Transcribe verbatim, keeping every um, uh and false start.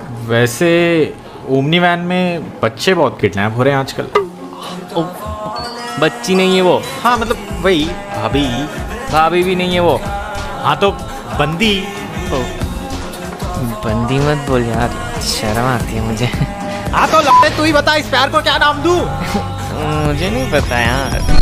वैसे omni van में बच्चे बहुत किडनैप हो रहे हैं आजकल। ओ, बच्ची नहीं है वो। हाँ मतलब वही भाभी। भाभी भी नहीं है वो। हाँ तो बंदी। ओ, बंदी मत बोल यार, शर्म आती है मुझे। हाँ तो लगता है तू ही बता इस प्यार को क्या नाम दूँ। मुझे नहीं पता यार।